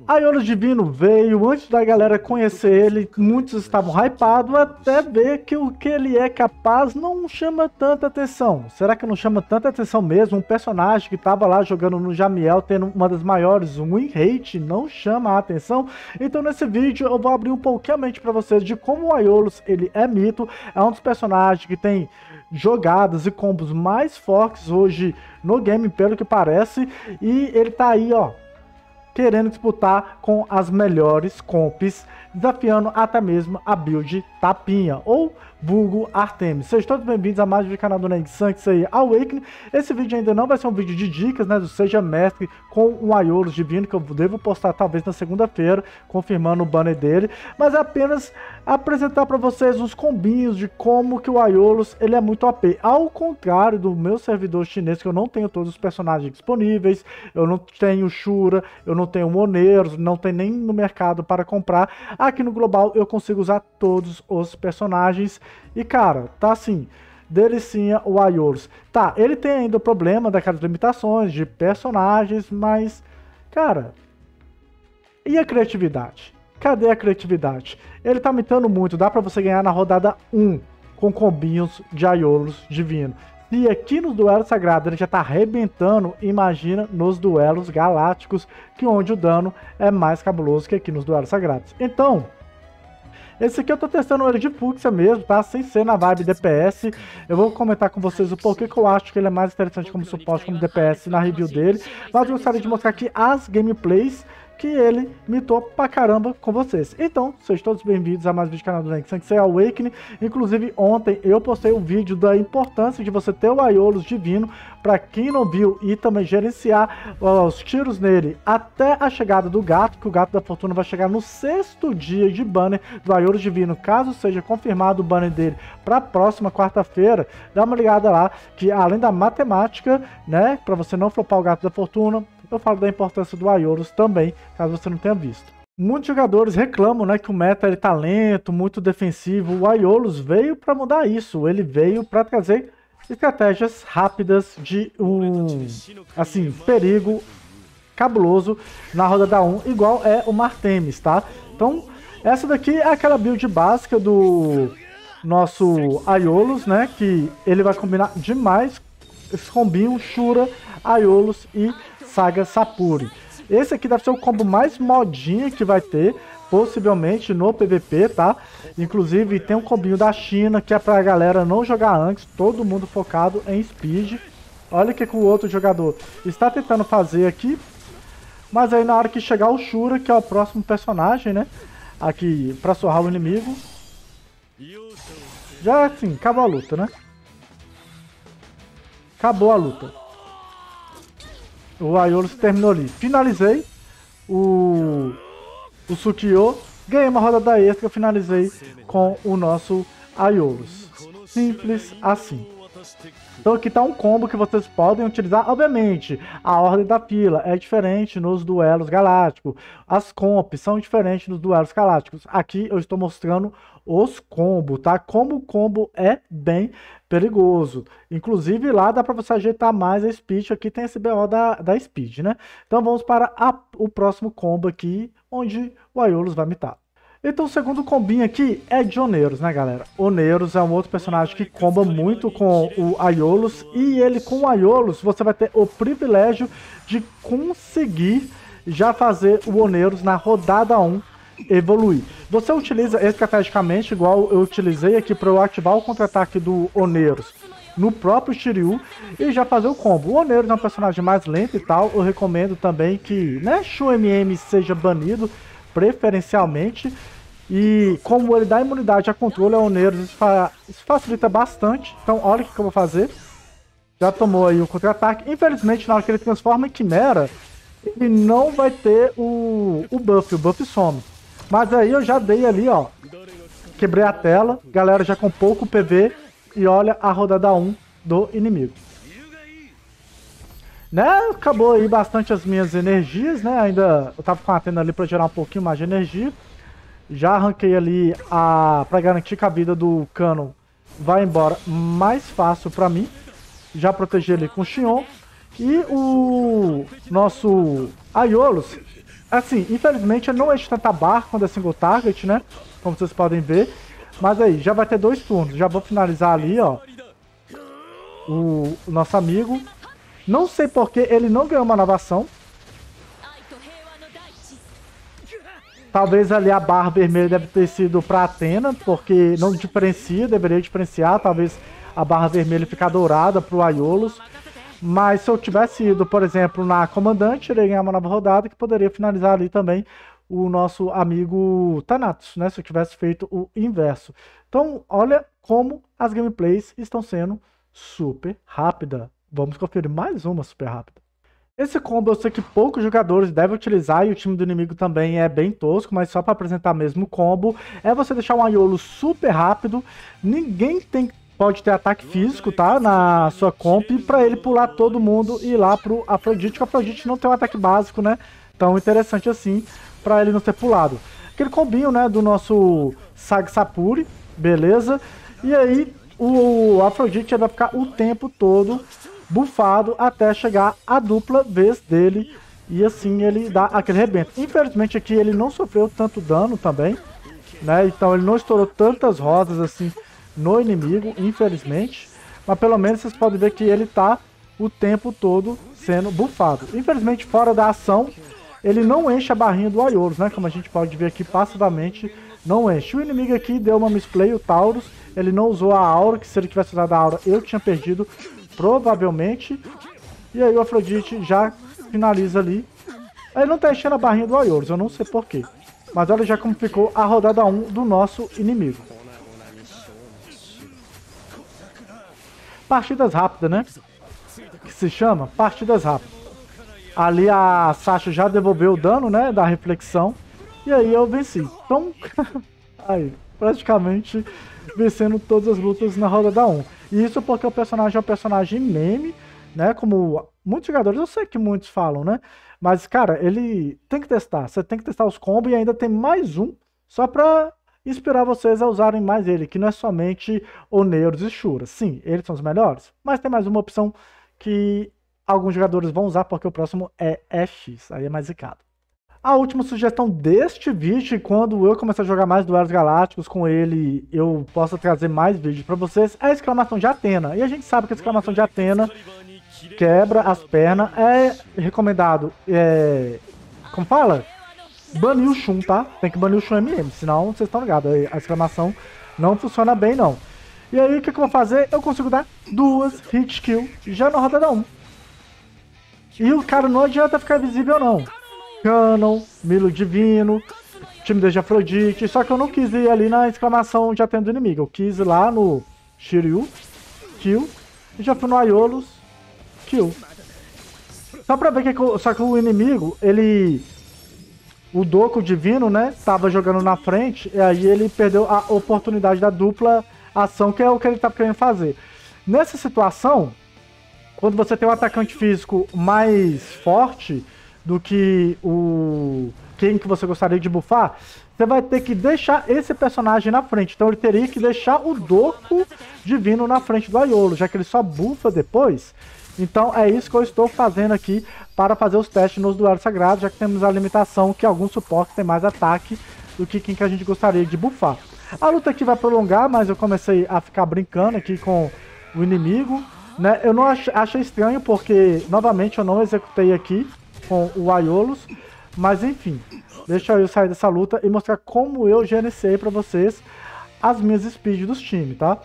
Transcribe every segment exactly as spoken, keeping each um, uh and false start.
Aiolos Divino veio, antes da galera conhecer ele, muitos estavam hypados, até ver que o que ele é capaz não chama tanta atenção. Será que não chama tanta atenção mesmo? Um personagem que estava lá jogando no Jamiel, tendo uma das maiores win rate, não chama a atenção? Então nesse vídeo eu vou abrir um pouquinho a mente para vocês de como o Aiolos ele é mito, é um dos personagens que tem jogadas e combos mais fortes hoje no game, pelo que parece, e ele tá aí, ó, querendo disputar com as melhores comps, desafiando até mesmo a build Tapinha, ou vulgo Artemis. Sejam todos bem-vindos a mais um vídeo do canal do Neng-san, isso aí, Awakening. Esse vídeo ainda não vai ser um vídeo de dicas, né, do Seja Mestre com um Aiolos Divino, que eu devo postar talvez na segunda-feira, confirmando o banner dele, mas é apenas apresentar para vocês os combinhos de como que o Aiolos ele é muito O P. Ao contrário do meu servidor chinês, que eu não tenho todos os personagens disponíveis, eu não tenho Shura, eu não tenho Moneiros, não tem nem no mercado para comprar. Aqui no Global eu consigo usar todos os personagens e, cara, tá assim, delicinha o Aiolos. Tá, ele tem ainda o problema daquelas limitações de personagens, mas, cara, e a criatividade? Cadê a criatividade? Ele tá mitando muito, dá pra você ganhar na rodada um com combinhos de Aiolos Divino. E aqui nos duelos sagrados ele já tá arrebentando, imagina nos duelos galácticos, que onde o dano é mais cabuloso que aqui nos duelos sagrados. Então, esse aqui eu tô testando ele de fúcsia mesmo, tá? Sem ser na vibe D P S. Eu vou comentar com vocês o porquê que eu acho que ele é mais interessante como suporte, como D P S na review dele. Mas eu gostaria de mostrar aqui as gameplays que ele mitou pra caramba com vocês. Então, sejam todos bem-vindos a mais um vídeo do canal do Neng-san, que é Awakening. Inclusive, ontem eu postei um vídeo da importância de você ter o Aiolos Divino, pra quem não viu, e também gerenciar os tiros nele até a chegada do gato, que o gato da fortuna vai chegar no sexto dia de banner do Aiolos Divino, caso seja confirmado o banner dele pra próxima quarta-feira. Dá uma ligada lá, que além da matemática, né, pra você não flopar o gato da fortuna, eu falo da importância do Aiolos também, caso você não tenha visto. Muitos jogadores reclamam, né, que o meta ele tá lento, muito defensivo. O Aiolos veio para mudar isso. Ele veio para trazer estratégias rápidas de um, assim, perigo cabuloso na rodada um, igual é o Artemis, tá? Então, essa daqui é aquela build básica do nosso Aiolos, né, que ele vai combinar demais esse combinho Shura, Aiolos e Saga Sapuri. Esse aqui deve ser o combo mais modinha que vai ter, possivelmente no P V P, tá? Inclusive tem um combinho da China, que é pra galera não jogar antes, todo mundo focado em speed. Olha o que, que o outro jogador está tentando fazer aqui, mas aí na hora que chegar o Shura, que é o próximo personagem, né, aqui pra surrar o inimigo, já assim, acabou a luta, né? Acabou a luta. O Aiolos terminou ali. Finalizei o, o Sukiyo. Ganhei uma rodada extra. Finalizei com o nosso Aiolos. Simples assim. Então aqui está um combo que vocês podem utilizar. Obviamente, a ordem da fila é diferente nos duelos galácticos. As comps são diferentes nos duelos galácticos. Aqui eu estou mostrando os combos, tá? Como o combo é bem perigoso. Inclusive lá dá para você ajeitar mais a speed. Aqui tem esse B O da, da speed, né? Então vamos para a, o próximo combo aqui, onde o Aiolos vai mitar. Então o segundo combinho aqui é de Oneiros, né, galera? Oneiros é um outro personagem que comba muito com o Aiolos, e ele com o Aiolos você vai ter o privilégio de conseguir já fazer o Oneiros na rodada um evoluir. Você utiliza estrategicamente, igual eu utilizei aqui para eu ativar o contra-ataque do Oneiros no próprio Shiryu e já fazer o combo. O Oneiros é um personagem mais lento e tal, eu recomendo também que, né, Shu M M seja banido preferencialmente, e como ele dá imunidade a controle ao Oneiros, isso, fa isso facilita bastante. Então olha o que eu vou fazer. Já tomou aí o contra-ataque. Infelizmente na hora que ele transforma em Quimera, ele não vai ter o, o buff, o buff some. Mas aí eu já dei ali, ó, quebrei a tela, galera já com pouco P V, e olha a rodada um do inimigo. Né, acabou aí bastante as minhas energias, né, ainda eu tava com a Atena ali pra gerar um pouquinho mais de energia. Já arranquei ali a, pra garantir que a vida do Canon vai embora mais fácil pra mim. Já protegi ele com o Xion. E o nosso Aiolos Assim, infelizmente eu não enche tanta barra quando é single target, né? Como vocês podem ver. Mas aí, já vai ter dois turnos. Já vou finalizar ali, ó. O, o nosso amigo. Não sei porque ele não ganhou uma nova ação. Talvez ali a barra vermelha deve ter sido para Athena, porque não diferencia, deveria diferenciar. Talvez a barra vermelha ficar dourada para o Aiolos. Mas se eu tivesse ido, por exemplo, na comandante, iria ganhar uma nova rodada que poderia finalizar ali também o nosso amigo Thanatos, né? Se eu tivesse feito o inverso. Então, olha como as gameplays estão sendo super rápidas. Vamos conferir mais uma super rápida. Esse combo eu sei que poucos jogadores devem utilizar e o time do inimigo também é bem tosco, mas só para apresentar mesmo o combo, é você deixar um Aiolo super rápido, ninguém tem, pode ter ataque físico, tá, na sua comp, para ele pular todo mundo e ir lá pro Afrodite, que o Afrodite não tem um ataque básico, né, tão interessante assim, para ele não ser pulado. Aquele combinho, né, do nosso Sag Sapuri, beleza, e aí o Afrodite vai ficar o tempo todo bufado até chegar a dupla vez dele e assim ele dá aquele rebento. Infelizmente aqui ele não sofreu tanto dano também, né? Então ele não estourou tantas rosas assim no inimigo, infelizmente. Mas pelo menos vocês podem ver que ele tá o tempo todo sendo bufado. Infelizmente fora da ação ele não enche a barrinha do Aiolos, né? Como a gente pode ver aqui passivamente não enche. O inimigo aqui deu uma misplay, o Taurus, ele não usou a aura, que se ele tivesse usado a aura eu tinha perdido provavelmente. E aí o Afrodite já finaliza ali. Ele não tá enchendo a barrinha do Aiolos, eu não sei porquê. Mas olha já como ficou a rodada um do nosso inimigo. Partidas rápidas, né? Que se chama partidas rápidas. Ali a Sasha já devolveu o dano, né? Da reflexão. E aí eu venci. Então, aí, praticamente vencendo todas as lutas na rodada um. E isso porque o personagem é um personagem meme, né? Como muitos jogadores, eu sei que muitos falam, né? Mas, cara, ele tem que testar. Você tem que testar os combos e ainda tem mais um só pra inspirar vocês a usarem mais ele, que não é somente Oneiros e Shuras. Sim, eles são os melhores, mas tem mais uma opção que alguns jogadores vão usar porque o próximo é X, aí é mais zicado. A última sugestão deste vídeo, quando eu começar a jogar mais Duelos Galácticos com ele, eu possa trazer mais vídeos para vocês, é a exclamação de Athena. E a gente sabe que a exclamação de Athena quebra as pernas. É recomendado, é, como fala? Banir o Shun, tá? Tem que banir o Shun M M, senão vocês estão ligados, a exclamação não funciona bem não. E aí o que, que eu vou fazer? Eu consigo dar duas hit kill já na rodada um. E o cara não adianta ficar visível não. Canon, Milo Divino, time de Afrodite, só que eu não quis ir ali na exclamação de Athena do inimigo, eu quis ir lá no Shiryu, kill, e já fui no Aiolos, kill. Só pra ver que, só que o inimigo, ele, o Doku Divino, né, tava jogando na frente, e aí ele perdeu a oportunidade da dupla ação, que é o que ele tá querendo fazer. Nessa situação, quando você tem um atacante físico mais forte do que o quem que você gostaria de buffar, você vai ter que deixar esse personagem na frente. Então ele teria que deixar o Doku Divino na frente do Aiolo, já que ele só buffa depois. Então é isso que eu estou fazendo aqui para fazer os testes nos duelos sagrados, já que temos a limitação que alguns suportes têm mais ataque do que quem que a gente gostaria de buffar. A luta aqui vai prolongar, mas eu comecei a ficar brincando aqui com o inimigo, né? Eu não achei, achei estranho porque, novamente, eu não executei aqui com o Aiolos, mas enfim, deixa eu sair dessa luta e mostrar como eu gerenciei para vocês as minhas speed dos times, tá?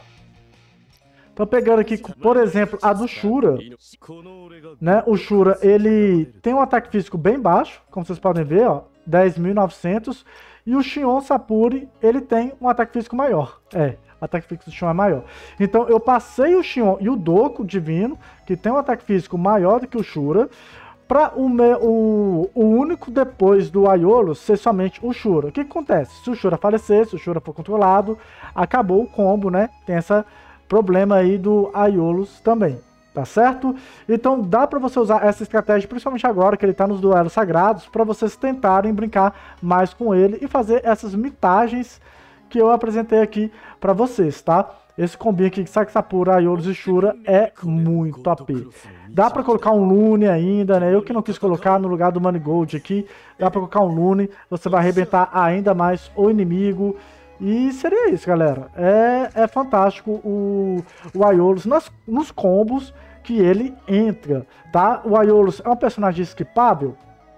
Tô pegando aqui, por exemplo, a do Shura, né? O Shura, ele tem um ataque físico bem baixo, como vocês podem ver, ó, dez mil e novecentos, e o Shion Sapuri, ele tem um ataque físico maior, é, o ataque físico do Shion é maior. Então eu passei o Shion e o Doku Divino, que tem um ataque físico maior do que o Shura, para o, o, o único depois do Aiolo ser somente o Shura. O que, que acontece? Se o Shura falecer, se o Shura for controlado, acabou o combo, né? Tem esse problema aí do Aiolos também, tá certo? Então dá para você usar essa estratégia, principalmente agora que ele tá nos duelos sagrados, para vocês tentarem brincar mais com ele e fazer essas mitagens que eu apresentei aqui pra vocês, tá? Esse combinho aqui de Saxapura, Aiolos e Shura é muito A P. Dá pra colocar um Lune ainda, né? Eu que não quis colocar no lugar do Manigold aqui. Dá pra colocar um Lune, você vai arrebentar ainda mais o inimigo. E seria isso, galera. É, é fantástico o, o Aiolos nas, nos combos que ele entra, tá? O Aiolos é um personagem esquipável?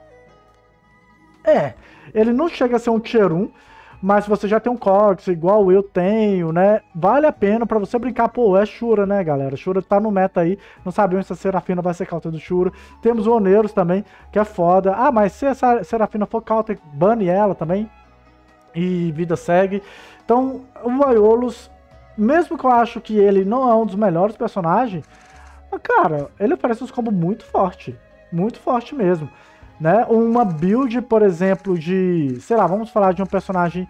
É. Ele não chega a ser um Tier um, mas se você já tem um Cox, igual eu tenho, né? Vale a pena pra você brincar. Pô, é Shura, né, galera? Shura tá no meta aí. Não sabemos se a Serafina vai ser counter do Shura. Temos o Oneiros também, que é foda. Ah, mas se essa Serafina for counter, bane ela também. E vida segue. Então, o Aiolos, mesmo que eu acho que ele não é um dos melhores personagens, cara, ele oferece uns combos muito forte. Muito forte mesmo. Né? Uma build, por exemplo, de... Sei lá, vamos falar de um personagem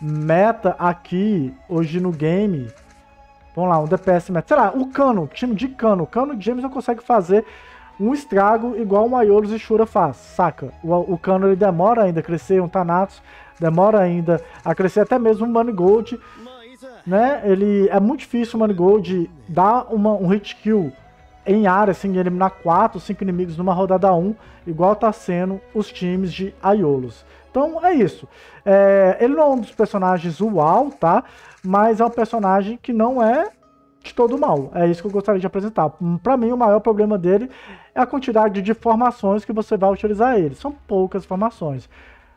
meta aqui, hoje no game. Vamos lá, um D P S meta. Sei lá, o Cano, time de Cano. O Cano de Jameson consegue fazer um estrago igual o Aiolos e Shura faz, saca? O, o Cano ele demora ainda a crescer, um Thanatos demora ainda a crescer, até mesmo um Manigold, né? Ele, é muito difícil o Manigold dar uma, um hit kill em área, assim, eliminar quatro, cinco inimigos numa rodada um, igual tá sendo os times de Aiolos. Então é isso. É, ele não é um dos personagens uau, tá? Mas é um personagem que não é de todo mal. É isso que eu gostaria de apresentar. Pra mim, o maior problema dele é a quantidade de formações que você vai utilizar ele. São poucas formações.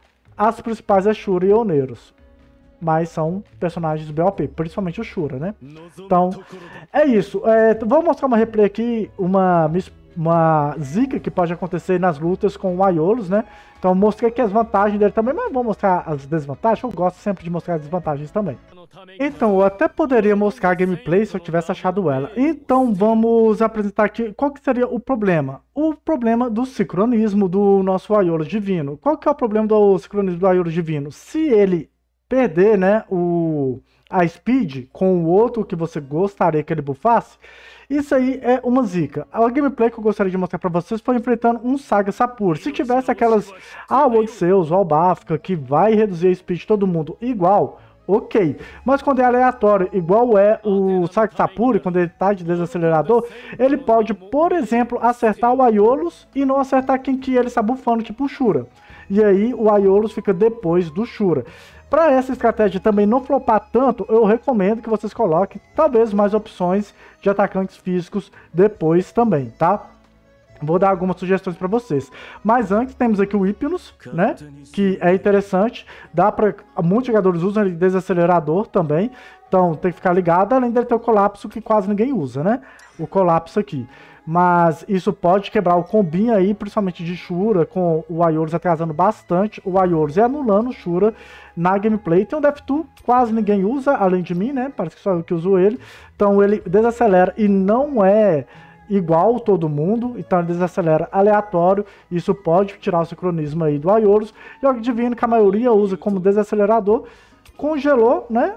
As principais é Shura e Oneiros. Mas são personagens B O P, principalmente o Shura, né? Então, é isso. É, vou mostrar uma replay aqui, uma, uma zica que pode acontecer nas lutas com o Aiolos, né? Então, mostrei aqui as vantagens dele também, mas vou mostrar as desvantagens. Eu gosto sempre de mostrar as desvantagens também. Então, eu até poderia mostrar a gameplay se eu tivesse achado ela. Então, vamos apresentar aqui qual que seria o problema. O problema do sincronismo do nosso Aiolos Divino. Qual que é o problema do sincronismo do Aiolos Divino? Se ele perder, né, o, a speed com o outro que você gostaria que ele buffasse, isso aí é uma zica. A gameplay que eu gostaria de mostrar pra vocês foi enfrentando um Saga Sapura. Se tivesse aquelas, ah, o Odisseus, o Albafka, que vai reduzir a speed de todo mundo igual, ok. Mas quando é aleatório, igual é o Saga Sapura, quando ele tá de desacelerador, ele pode, por exemplo, acertar o Aiolos e não acertar quem que ele está buffando, tipo o Shura. E aí o Aiolos fica depois do Shura. Para essa estratégia também não flopar tanto, eu recomendo que vocês coloquem talvez mais opções de atacantes físicos depois também, tá? Vou dar algumas sugestões para vocês. Mas antes temos aqui o Hypnos, né? Que é interessante. Dá para muitos jogadores usam ele de desacelerador também. Então tem que ficar ligado, além dele ter o colapso que quase ninguém usa, né? O colapso aqui. Mas isso pode quebrar o combinho aí, principalmente de Shura, com o Aiolos atrasando bastante o Aiolos e anulando o Shura na gameplay. Tem um Death Tool, quase ninguém usa, além de mim, né? Parece que só eu que uso ele. Então ele desacelera e não é igual todo mundo, então ele desacelera aleatório. Isso pode tirar o sincronismo aí do Aiolos. E o Divino, que a maioria usa como desacelerador, congelou, né?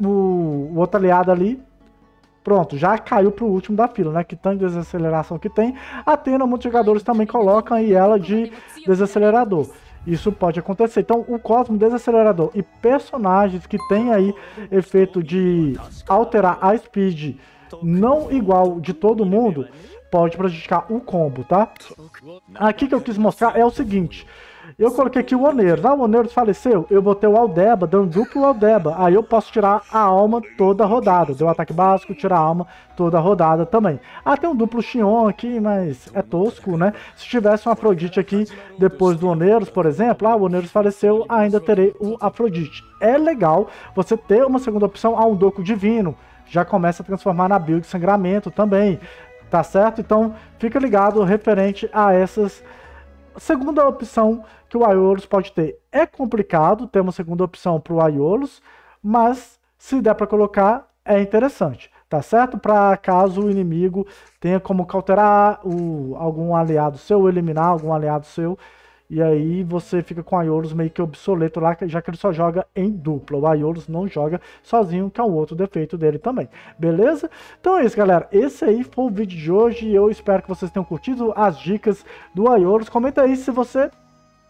O, o outro aliado ali. Pronto, já caiu pro último da fila, né? Que tanto de desaceleração que tem. A Athena, muitos jogadores também colocam aí ela de desacelerador. Isso pode acontecer. Então, o Cosmo desacelerador e personagens que tem aí efeito de alterar a speed não igual de todo mundo, pode prejudicar o combo, tá? Aqui que eu quis mostrar é o seguinte. Eu coloquei aqui o Oneiros. Ah, o Oneiros faleceu. Eu botei o Aldeba, dando duplo Aldeba. Aí eu posso tirar a alma toda a rodada. Deu ataque básico, tirar a alma toda a rodada também. Ah, tem um duplo Xion aqui, mas é tosco, né? Se tivesse um Afrodite aqui depois do Oneiros, por exemplo, ah, o Oneiros faleceu, ainda terei o Afrodite. É legal você ter uma segunda opção, ah, um Doku Divino. Já começa a transformar na build Sangramento também, tá certo? Então, fica ligado referente a essas... Segunda opção que o Aiolos pode ter. É complicado ter uma segunda opção para o Aiolos, mas se der para colocar, é interessante, tá certo? Para caso o inimigo tenha como cauterar o, algum aliado seu, eliminar algum aliado seu, e aí você fica com o Aiolos meio que obsoleto lá, já que ele só joga em dupla. O Aiolos não joga sozinho, que é um outro defeito dele também. Beleza? Então é isso, galera. Esse aí foi o vídeo de hoje. Eu espero que vocês tenham curtido as dicas do Aiolos. Comenta aí se você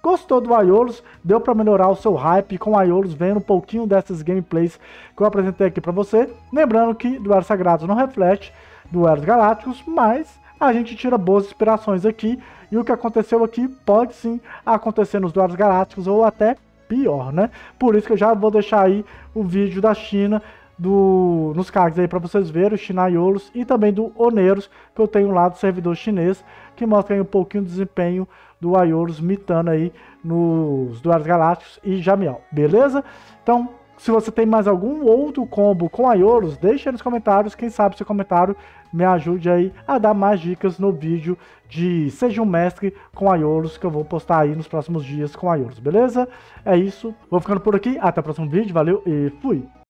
gostou do Aiolos, deu para melhorar o seu hype com o Aiolos, vendo um pouquinho dessas gameplays que eu apresentei aqui para você. Lembrando que Duelos Sagrados não reflete Duelos Galácticos, mas a gente tira boas inspirações aqui, e o que aconteceu aqui pode sim acontecer nos Duelos Galácticos, ou até pior, né? Por isso que eu já vou deixar aí o vídeo da China, do, nos cards aí para vocês verem, o China Aiolos, e também do Oneiros, que eu tenho lá do servidor chinês, que mostra aí um pouquinho do desempenho do Aiolos mitando aí nos Duelos Galácticos e Jamiel, beleza? Então, se você tem mais algum outro combo com Aiolos, deixa aí nos comentários, quem sabe seu comentário me ajude aí a dar mais dicas no vídeo de Seja um Mestre com Aiolos, que eu vou postar aí nos próximos dias com Aiolos, beleza? É isso, vou ficando por aqui, até o próximo vídeo, valeu e fui!